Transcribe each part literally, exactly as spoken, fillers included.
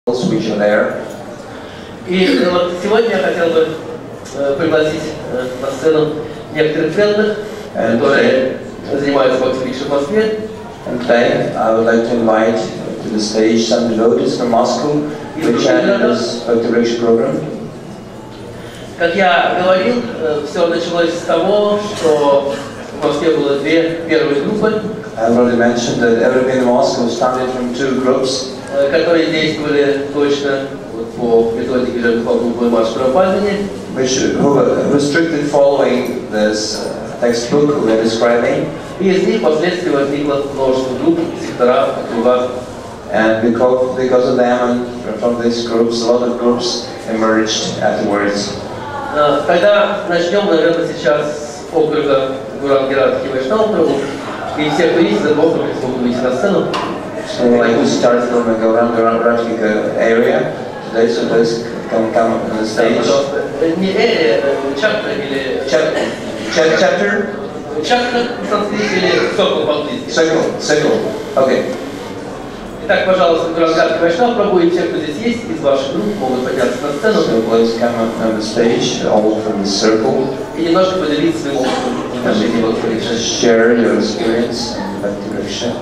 which are there. И вот сегодня я хотел бы э, пригласить э, на сцену некоторых преданных, которые занимаются Bhakti-Vriksha в Москве. And today I would like to invite to the stage some devotees from Moscow, which had this Bhakti-Vriksha program. Как я говорил, э, все началось с того, что в Москве было две первые группы. I already mentioned that everything in Moscow started from two groups, которые действовали точно вот, по методике Духовного марша Прабхупады, which who were restricted following this uh, textbook we are describing. И из них впоследствии возникло множество групп, секторов, округов. And because, because of them and from these groups, a lot of groups emerged afterwards. Тогда начнем, наверное, сейчас с округа Гурангирадхи Вайшнава Прабху. И все, кто есть, за округ, смогут выйти на сцену. So like we start from the Gauranga area today, so those can come on the stage. Не area, chapter или... Chapter? Chapter по-санскритски или circle по-английски? Circle, circle, okay. Итак, пожалуйста, Гурангирадхи Вайшнава Прабху и все, кто здесь есть, из ваших групп, могут подняться на сцену. So please come on the stage, all from the circle. И немножко поделиться своим опытом в отношении Bhakti-Vriksha. Share your experience in Bhakti-Vriksha.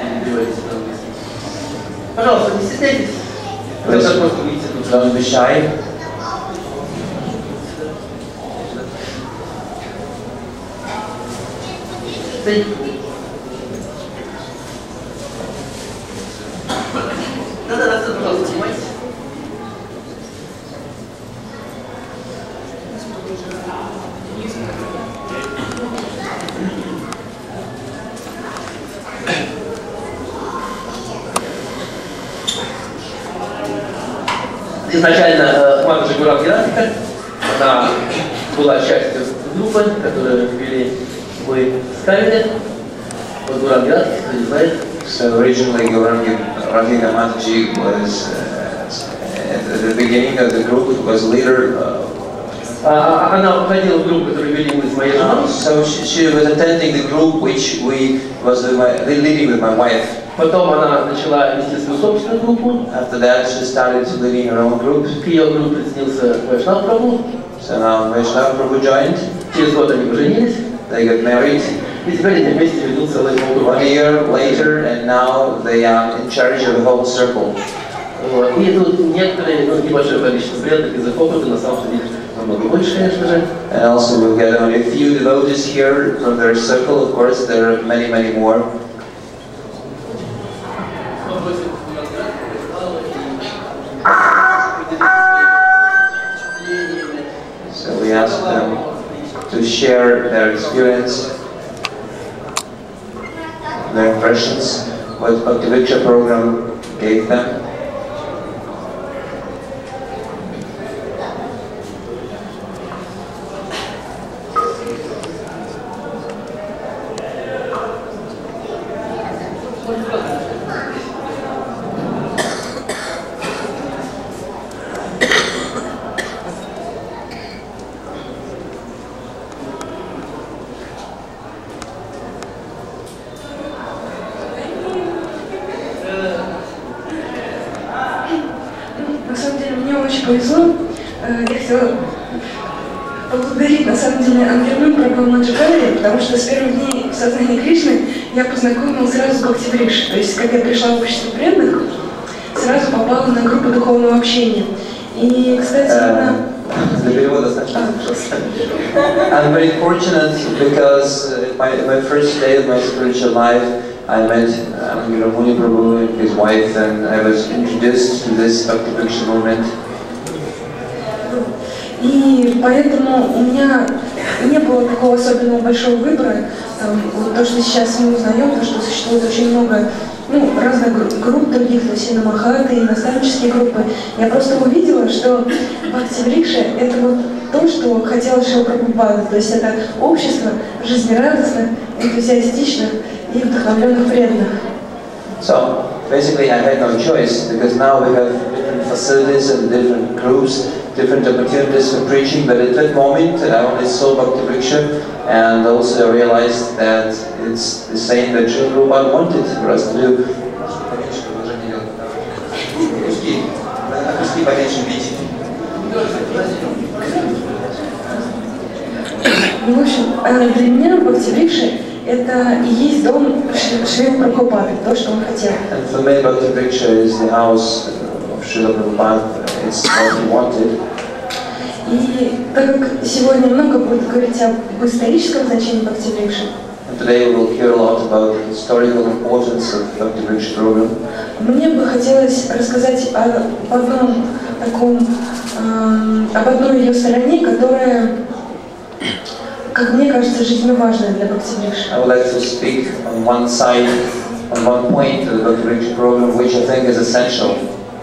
Пожалуйста, не стесняйтесь. Просто выйдите тут. Don't be shy. Да-да-да, пожалуйста, снимайте. Изначально Матаджи Гурангирадхика, она была частью группы, которую вели вы с Кавиля. Вот Гурангирадхи, кто не знает. So originally Gauranga Mataji was uh, at the beginning of the group, was leader. Uh, Она входила в группу, которую вели мы с моей женой. So she, she was attending the group which we was with my, leading with my wife. Потом она начала вести свою собственную группу. After that, she started leading her own group. К ее группе присоединился Вайшнав Прабху. So now Vaishnava Prabhu joined. Через год они поженились. They got married. И теперь они вместе ведут целый округ. One year later, and now they are in charge of the whole circle. Вот. И тут некоторые, ну, небольшое количество преданных из их округа, на самом деле намного больше, конечно же. And also we'll get only a few devotees here from their circle. Of course, there are many, many more. So we ask them to share their experience, their impressions, what Bhakti-Vriksha program gave them. Повезло. Я хотела поблагодарить, на самом деле, Ангерман Прабху Маджакари, потому что с первых дней сознания Кришны я познакомилась сразу с Бхакти-Врикшей. То есть, когда я пришла в общество преданных, сразу попала на группу духовного общения. И, кстати, она... I'm very fortunate because uh, my, my first day of my spiritual life, I met Angela Muni Prabhu and his wife, and I was introduced to this Bhakti-Vriksha movement. И поэтому у меня не было такого особенного большого выбора. Там, вот то, что сейчас мы узнаем, то, что существует очень много ну, разных групп других, то есть и намахаты, и наставнические группы. Я просто увидела, что Бхакти-Врикша — это вот то, что хотела Шрила Прабхупада. То есть это общество жизнерадостных, энтузиастичных и вдохновленных преданных. So basically, I had no choice because now we have different facilities and different groups, different opportunities for preaching. But at that moment, I only saw Bhakti-Vriksha, and also realized that it's the same that Srila Prabhupada wanted for us to do. в конечном виде. Ну, в общем, для меня Бхакти-врикша это и есть дом Шрила Прабхупады, то, что он хотел. And for me, Bhakti-vriksha is the house of Srila Prabhupada. It's what he wanted. И так как сегодня много будет говорить об историческом значении Бхакти-врикши, And today we will hear a lot about the historical importance of Bhakti-vriksha program. мне бы хотелось рассказать о, об одном таком, э, об одной ее стороне, которая, как мне кажется, жизненно важная для Бхакти-врикши. I would like to speak on one side, on one point of the Bhakti-vriksha program, which I think is essential.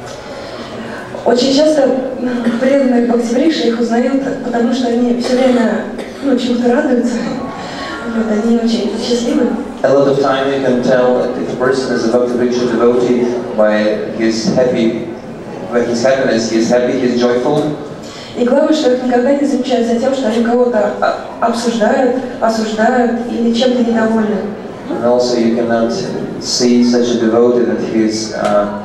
Очень часто преданные Бхакти-врикши их узнают, потому что они все время ну, чему-то радуются. Вот, они очень счастливы. A lot of time you can tell if a person is a Bhakti-vriksha devotee by his happy, by his happiness, he is happy, he is joyful. И главное, что их никогда не замечают за тем, что они кого-то обсуждают, осуждают или чем-то недовольны. And also you cannot see such a devotee that he is uh,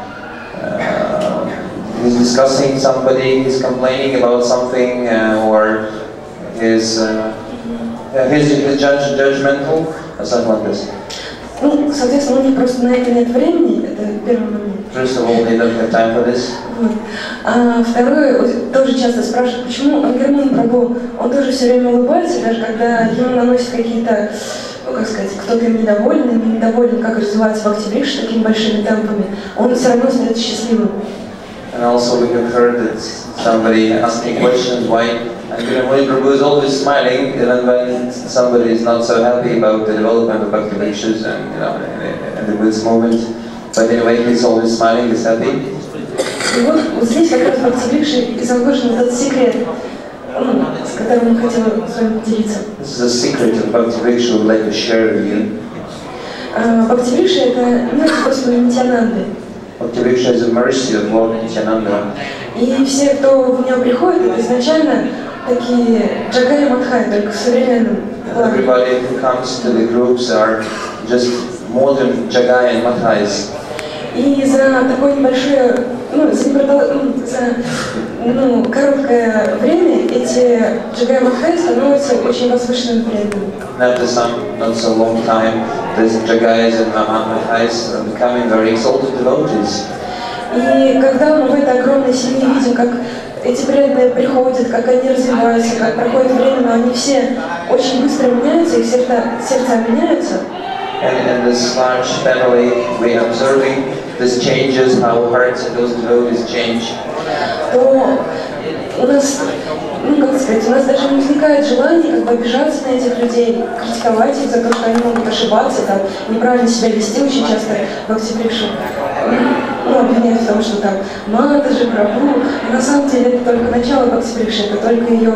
uh, he's discussing somebody, he's complaining about something, uh, or is uh, he's, he's judge, judgmental, or something like this. Ну, соответственно, у них просто на это нет времени, это первый момент. First of all, they don't have time for this. Вот. А второе, тоже часто спрашивают, почему Ангерман Прабху, он тоже все время улыбается, даже когда ему наносят какие-то, ну, как сказать, кто-то им недоволен, им недоволен, как развивается Бхакти-врикша такими большими темпами, он все равно остается счастливым. And also we have heard that somebody asking questions why Ангерман Prabhu is always smiling even when somebody is not so happy about the development of Bhakti-vrikshas and, you know, in the Buddhist movement. But anyway, he's always smiling, he's happy. И вот, вот здесь как раз в Бхакти-врикше и заложен этот секрет, ну, с которым я хотела с вами поделиться. This is a secret of Bhakti-vriksha I would like to share with you. Бхакти-врикша – это милость Господа Нитьянанды. Bhakti-vriksha is a mercy of Lord Nityananda. И все, кто в нее приходит, это изначально такие Джагая Мадхай, только в современном плане. Everybody who comes to the groups are just modern Jagaya and Madhais. И за такое небольшое, ну, за, непродол... за ну, короткое время эти Джагая Мадхай становятся очень возвышенными преданными. After some not so long time, these Jagayas and Madhais are becoming very exalted devotees. И когда мы в этой огромной семье видим, как эти преданные приходят, как они развиваются, как проходит время, но они все очень быстро меняются, их сердца, сердца меняются. And in this large family, we are observing these changes, how hearts of those devotees change. То у нас, ну как сказать, у нас даже не возникает желания как бы обижаться на этих людей, критиковать их за то, что они могут ошибаться, там, неправильно себя вести. Очень часто Бхакти-врикшу ну, обвиняют в том, что там Матаджи, Прабху, а на самом деле это только начало Бхакти-врикши, это только ее,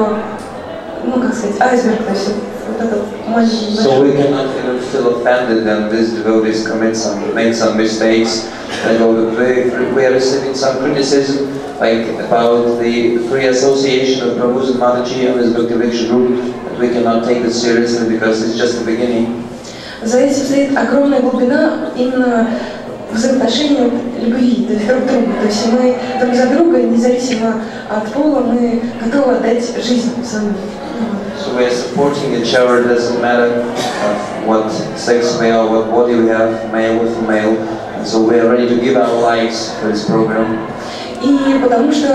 ну как сказать, айсберг, то есть вот этот маленький. So we cannot even feel offended when these devotees commit some, make some mistakes. And we are receiving some criticism, like about the free association of Prabhu's and Mataji and this Bhakti-vriksha group, that we cannot take it seriously because it's just the beginning. За этим стоит огромная глубина именно взаимоотношения любви, то есть друг к другу. То есть мы друг за друга, независимо от пола, мы готовы отдать жизнь самим. So we are supporting each other, doesn't matter of what sex we are, what body we have, male or female. And so we are ready to give our lives for this program. И потому что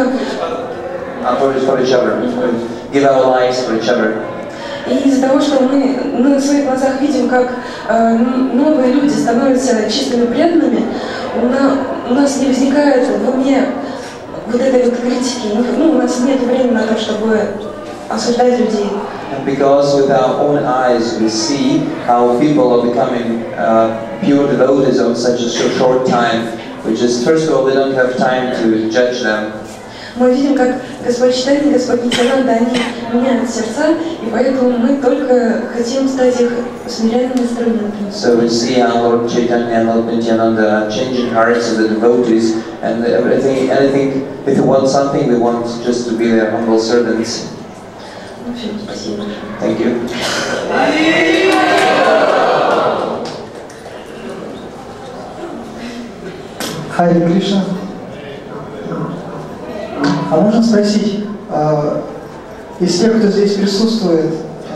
Uh, for, for each other. Give our lives for each other. И из-за того, что мы на своих глазах видим, как э, новые люди становятся чистыми преданными, у, на, у нас не возникает в уме вот этой вот критики. Ну, у нас нет времени на то, чтобы осуждать людей. And because with our own eyes we see how people are becoming uh, pure devotees on such a short time, which is, first of all, we don't have time to judge them. Мы видим, как Господь Чайтанья и Господь Нитьянанда, они меняют сердца, и поэтому мы только хотим стать их смиренными инструментами. So we see how Lord Chaitanya and Lord Nityananda are changing hearts of the devotees, and everything, anything, if we want something, we want just to be their humble servants. Спасибо. Thank you. Харе Кришна. А можно спросить, из тех, кто здесь присутствует,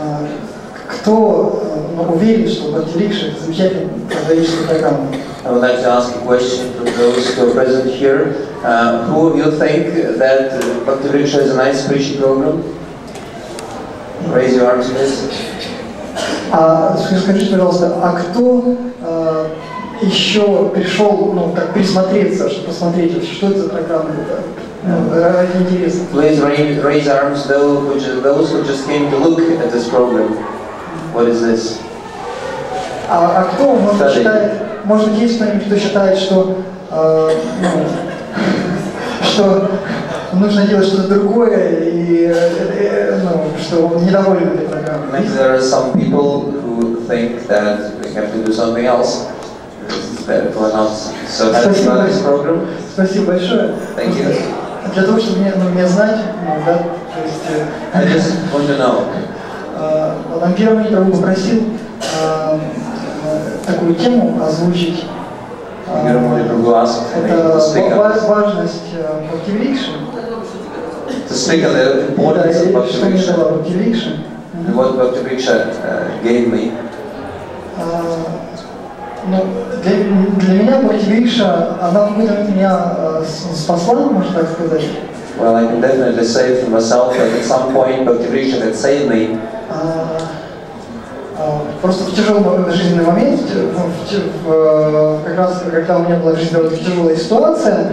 кто уверен, что Бхакти-Врикша – это замечательная педагогическая программа? I would like to ask a question from those who are present here. Uh, who of you think that uh, Bhakti-Vriksha is a nice preaching program? Raise your arms, please. А скажите, пожалуйста, а кто э, еще пришел, ну, так присмотреться, чтобы посмотреть, что это за программа? Ну, ради интереса. Please raise, raise arms those who, just, those who just came to look at this program. What is this? А, а кто, может, считает, может быть, есть кто-нибудь, кто считает, что, э, ну, что нужно делать что-то другое, и э, ну, что он недоволен этой программой? Maybe there are some people who think that we have to do something else. That we're not so happy about this program. Спасибо большое. Thank you. Для того, чтобы мне, ну, мне знать, ну, да, то есть... Э, I just want to know. Лампиров Прабху попросил э, такую тему озвучить. Это важность Бхакти-Врикши. To speak on the importance of Bhakti-Vriksha. And what Bhakti-Vriksha uh, gave me. Ну, для, для меня Бхакти-Врикша, она в какой-то момент меня спасла, можно так сказать. Well, I can definitely say for myself that at some point Bhakti-Vriksha had saved me. Просто в тяжелый жизненный момент, в, в, как раз когда у меня была жизненная тяжелая ситуация,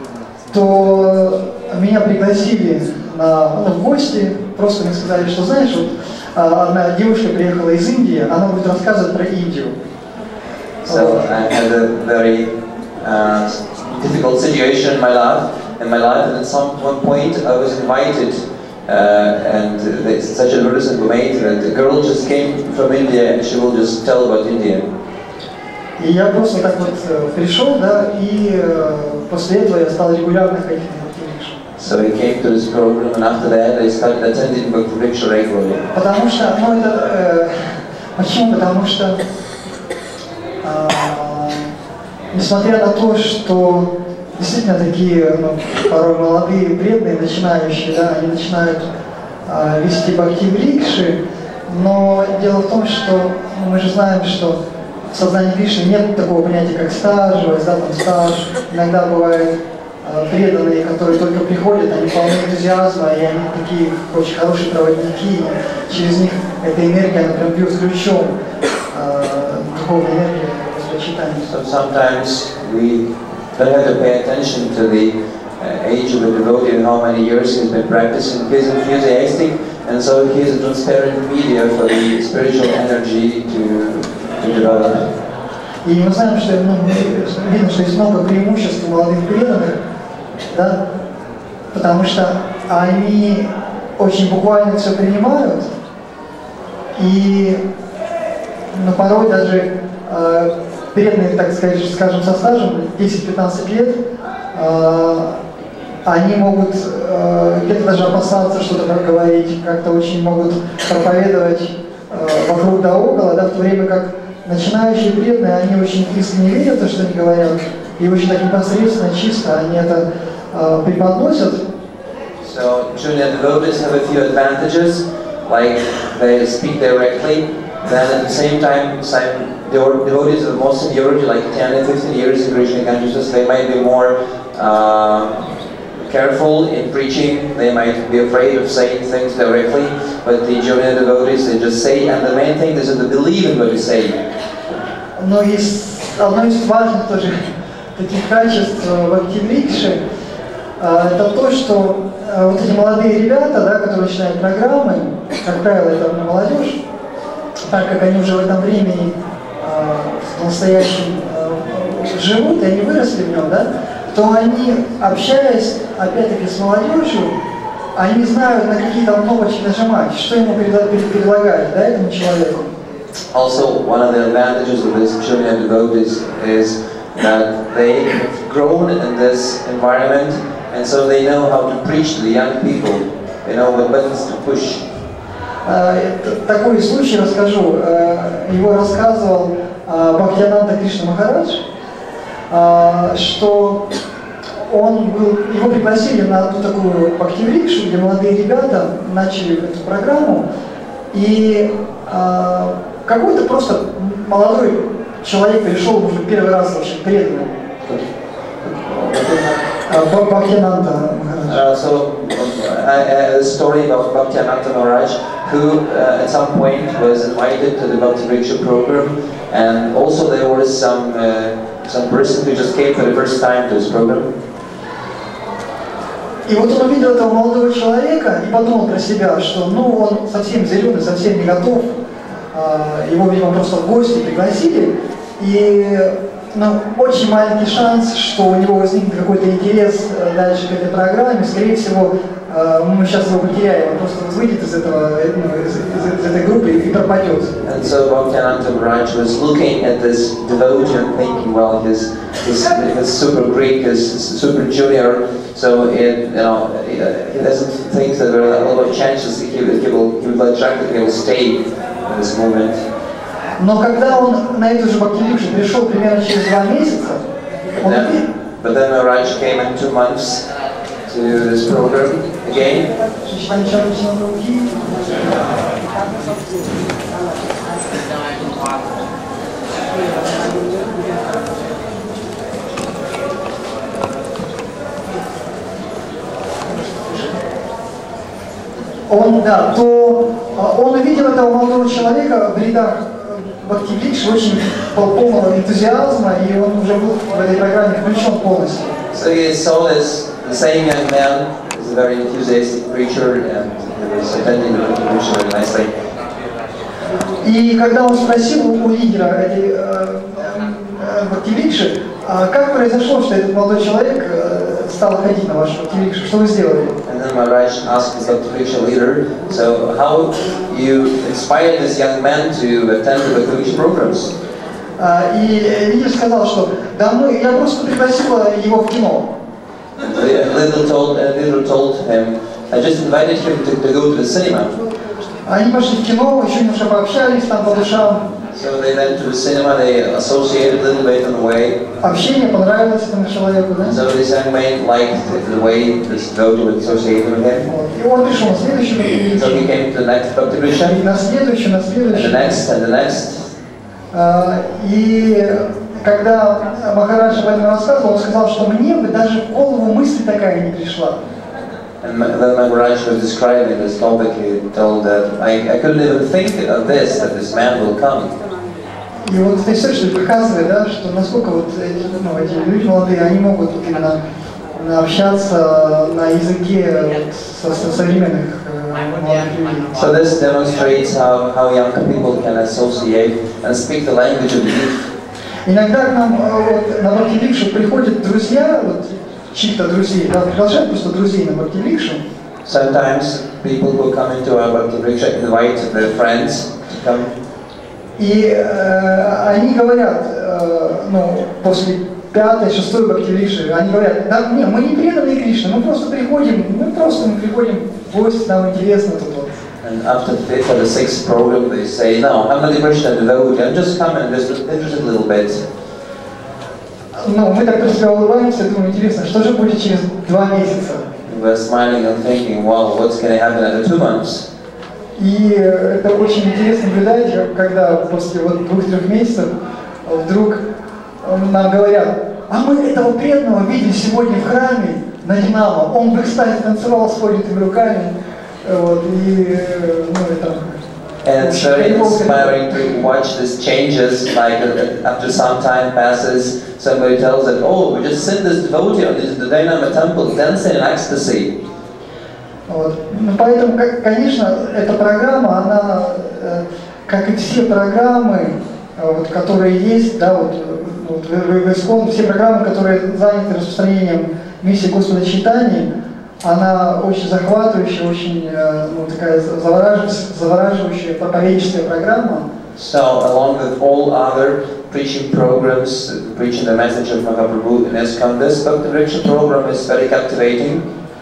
то меня пригласили на, ну, в гости, просто мне сказали, что, знаешь, вот одна девушка приехала из Индии, она будет рассказывать про Индию. So I had a very uh, difficult situation in my life, in my life, and at some one point I was invited. Uh, and uh, such an advertisement was made that the girl just came from India and she will just tell about India. И я просто так вот пришел, да, и после этого я стал регулярно ходить на Bhakti-Vriksha. So I came to this program, and after that I started attending Bhakti-Vriksha regularly. Потому что, ну это, э, почему? Потому что, э, несмотря на то, что действительно такие, ну, порой молодые, преданные, начинающие, да, они начинают э, вести Бхакти-Врикши, но дело в том, что, ну, мы же знаем, что в сознании Кришны нет такого понятия, как стажевость, да, там стаж. Иногда бывают э, преданные, которые только приходят, они полны энтузиазма, и они такие очень хорошие проводники, через них эта энергия, она прям бьет ключом, э, духовная энергия, воспочитание. So sometimes we don't have to pay attention to the uh, age of a devotee and how many years he's been practicing. He's enthusiastic, and so he is a transparent media for the spiritual energy to, to develop. И мы знаем, что, ну, видно, что есть много преимуществ у молодых преданных, да, потому что они очень буквально все принимают, и, ну, порой даже э, преданные, так сказать, скажем, со стажем десять-пятнадцать лет, э, они могут э, где-то даже опасаться что-то говорить, как-то очень могут проповедовать э, вокруг да около, да, в то время как начинающие преданные, они очень искренне верят в то, что они говорят, и очень так непосредственно, чисто они это э, преподносят. So junior devotees have a few advantages, like they speak directly. Then at the same time, some devotees of more seniority, like ten and fifteen years in Krishna consciousness, they might be more uh, careful in preaching. They might be afraid of saying things directly. But the junior devotees, they just say, and the main thing is that they believe in what they say. Но есть одно из важных тоже таких качеств Бхакти-Врикши, это то, что вот эти молодые ребята, да, которые начинают программы, как правило, это молодежь, так как они уже в этом времени в настоящем живут, и они выросли в нем, да, то они, общаясь, опять-таки, с молодежью, они знают, на какие там кнопочки нажимать, что ему предлагать, да, этому человеку. Also, one of the advantages of these junior devotees is that they have grown in this environment, and so they know how to preach to the young people. They know what buttons to push. Такой случай расскажу. Его рассказывал Бхактивинода Кришна Махарадж, что он был, его пригласили на одну такую бхакти-рикшу, где молодые ребята начали эту программу, и э, какой-то просто молодой человек пришел уже первый раз вообще преданным. Bhaktiananda Maharaj. Uh, so, uh, a story about Bhaktiananda Maharaj, who uh, at some point was invited to the Bhakti Vriksha program, and also there was some uh, some person who just came for the first time to this program. И вот он увидел этого молодого человека и подумал про себя, что ну он совсем зеленый, совсем не готов. Его, видимо, просто в гости пригласили, и ну, очень маленький шанс, что у него возникнет какой-то интерес дальше к этой программе. Скорее всего, мы сейчас его потеряем, он просто выйдет из, этого, ну, из, из, из этой группы и пропадет. And so Bhaktiananda Maharaj was looking at this devotee and thinking, well, his, his, his super Greek, his super junior, so it, you know, he doesn't think that there are a lot of chances that he, he, will, he will attract that he will stay in this movement. Но когда он на эту же бхакти-рикшу пришел примерно через два месяца, он then, but then Maharaj came in two months to this program again. Он, да, то он увидел этого молодого человека в рядах бхакти-рикши, очень полного энтузиазма, и он уже был в этой программе включен полностью. So he saw this, the same young man, is a very enthusiastic preacher, and he was attending the bhakti very nicely. И когда он спросил у лидера этой э, э, бхакти-рикши, а как произошло, что этот молодой человек э, стал ходить на вашу бхакти-рикшу, что вы сделали? And then Maharaj asked the bhakti leader, so how you inspired this young man to attend the bhakti programs? Uh, и лидер сказал, что да, мы, я просто пригласила его в кино. The leader told, uh, leader told him, I just invited him to, to go to the cinema. Они пошли в кино, еще немножко пообщались там по душам. So they went to the cinema, they associated a little bit on the way. Общение понравилось этому человеку, да? So this young man liked the way this devotee would associate with him. И он пришел на следующую So he came to the next bhakti и на следующую, на and the следующую. next, and the next. Uh, и когда Махарадж об этом рассказывал, он сказал, что мне бы даже в голову мысль такая не пришла. And then Maharaj was describing this topic, he told that I, I couldn't even think of this, that this man will come. И вот эта история показывает, да, что насколько вот эти, ну, эти люди молодые, они могут вот именно общаться на языке вот, со, со современных э, молодых людей. So this demonstrates how, how young people can associate and speak the language of youth. Иногда к нам вот, на бхакти-рикшу приходят друзья, вот, чьих-то друзей, да, приглашают просто друзей на бхакти-рикшу. Sometimes people who come into our bhakti riksha invite their friends to come. И э, они говорят, э, ну, после пятой, шестой бхакти-рикши, они говорят, да, не, мы не преданные Кришне, мы просто приходим, мы просто мы приходим в гости, нам интересно тут вот. And after the fifth or the sixth program, they say, no, I'm not a Krishna devotee, I'm just coming, just interested a little bit. Ну, мы так про себя улыбаемся и думаем, интересно, что же будет через два месяца? We're smiling and thinking, well, what's going to happen after two months? И это очень интересно наблюдать, когда после вот двух-трех месяцев вдруг нам говорят, а мы этого преданного видели сегодня в храме на Динамо, он в экстазе танцевал с поднятыми руками, вот, и, ну, это... And it's very inspiring to watch these changes, like uh, after some time passes, somebody tells that, oh, we just sent this devotee on this, the Dynamo temple, dancing in ecstasy. Вот. Ну, поэтому, конечно, эта программа, она, как и все программы, вот, которые есть, да, вот, вот, в, в ИСККОН, все программы, которые заняты распространением миссии Господа Чайтаньи, она очень захватывающая, очень ну, такая завораживающая, завораживающая проповедническая программа. So, along with all other preaching programs, preaching the message of Mahaprabhu in ISKCON, this Bhakti Vriksha program is very captivating.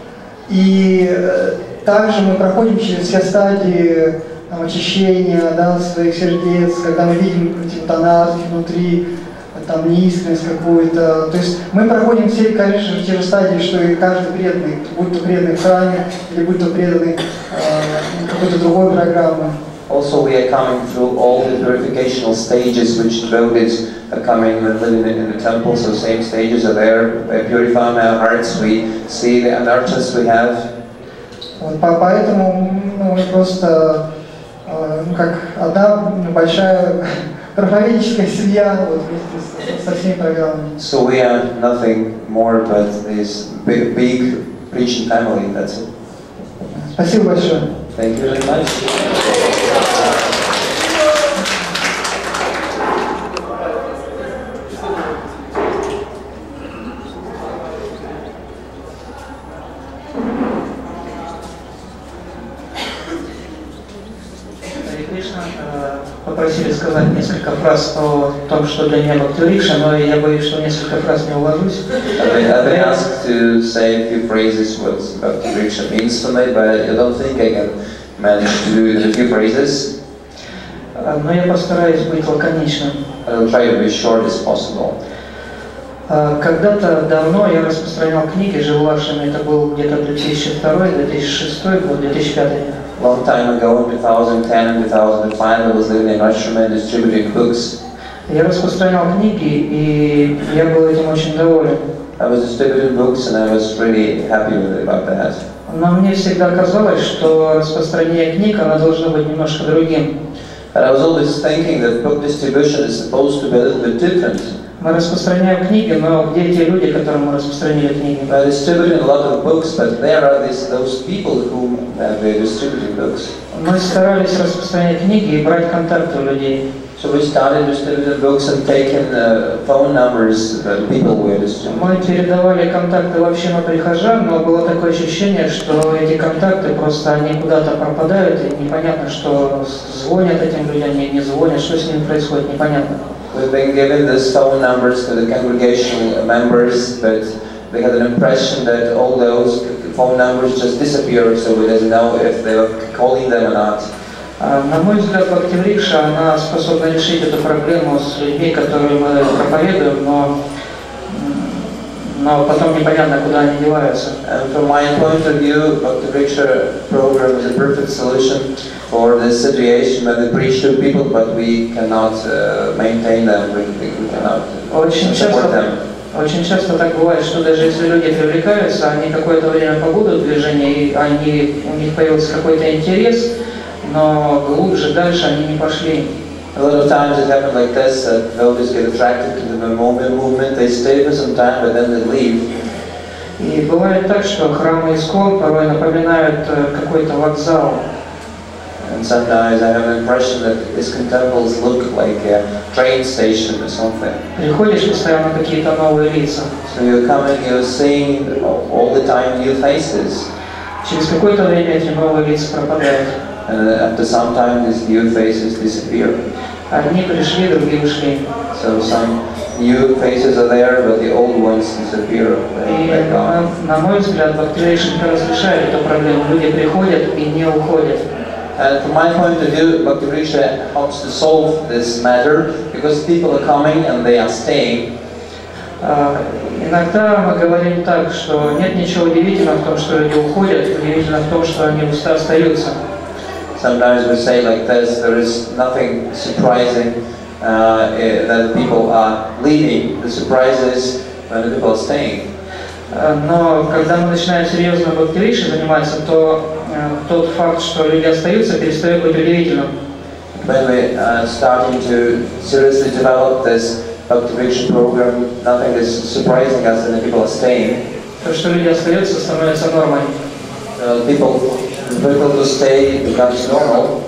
И также мы проходим через все стадии там, очищения, да, своих сердец, когда мы видим эти вот анархи внутри, там неискренность какую-то. То есть мы проходим все, конечно же, те же стадии, что и каждый преданный, будь то преданный в храме, или будь то преданный э, какой-то другой программы. Also, we are coming through all the purificational stages which devotees are coming when living in the temple. So same stages are there. We purify our hearts. We see the anarchas we have. Вот, поэтому ну, мы просто э, ну, как одна большая проповедническая семья вот, вместе со, со всеми программами. So we are nothing more but this big, big preaching family. That's it. Спасибо большое. Thank you very much. Попросили сказать несколько фраз о том, что для меня Бхакти-врикша, но я боюсь, что несколько фраз не уложусь. I've been asked to say a few phrases what Bhakti-vriksha means for me, but I don't think I can manage to do a few phrases. Но я постараюсь быть лаконичным. I'll try to be short as possible. Когда-то давно я распространял книги Живлашами, это был где-то две тысячи второй — две тысячи шестой год, две тысячи пятый. Long time ago, in two thousand ten and two thousand five, I was living in Ashram and distributing books. Я распространял книги, и я был этим очень доволен. I was distributing books and I was really happy with it about that. Но мне всегда казалось, что распространение книг, оно должно быть немножко другим. But I was always thinking that book distribution is supposed to be a little bit different. Мы распространяем книги, но где те люди, которым мы распространили книги? We're distributing a lot of books, but there are these, those people who uh, we're distributing books. Мы старались распространять книги и брать контакты у людей. So we started distributing books and taking uh, phone numbers that people were distributing. Мы передавали контакты вообще на прихожан, но было такое ощущение, что эти контакты просто они куда-то пропадают, и непонятно, что звонят этим людям, не, не звонят, что с ними происходит, непонятно. We've been given these phone numbers to the congregational members, but we had an impression that all those phone numbers just disappeared, so we didn't know if they were calling them or not. На мой взгляд, Бхакти-врикша, она способна решить эту проблему с людьми, которые мы проповедуем, но, но потом непонятно, куда они деваются. And from my point of view, Bhakti-vriksha program is a perfect solution for this situation when we preach to people, but we cannot uh, maintain them, we, we cannot Очень support them. часто, очень часто так бывает, что даже если люди привлекаются, они какое-то время побудут в движении, и они, у них появился какой-то интерес, но глубже, дальше они не пошли. A lot of times it happens like this, that devotees get attracted to the movement, they stay for some time, but then they leave. И бывает так, что храмы Искон порой напоминают какой-то вокзал. And sometimes I have an impression that ISKCON temples look like a train station or something. Приходишь постоянно какие-то новые лица. So you're coming, you're seeing all the time new faces. Через какое-то время эти новые лица пропадают. And after some time, these new faces disappear. Одни пришли, другие ушли. So some new faces are there, but the old ones disappear. И на, на мой взгляд, Bhakti-врикша как раз решает эту проблему. Люди приходят и не уходят. And from my point of view, Bhakti-vriksha helps to solve this matter because people are coming and they are staying. Uh, иногда мы говорим так, что нет ничего удивительного в том, что люди уходят, удивительно в том, что они остаются. Sometimes we say like this, there is nothing surprising uh, that people are leaving. The surprise is when the people are staying. Uh, но когда мы начинаем серьезно Бхакти-врикшей заниматься, то uh, тот факт, что люди остаются, перестает быть удивительным. When we are uh, starting to seriously develop this Bhakti-vriksha program, nothing is surprising us, and the people are staying. То, что люди остаются, становится нормой. Uh, people, the people who stay becomes normal.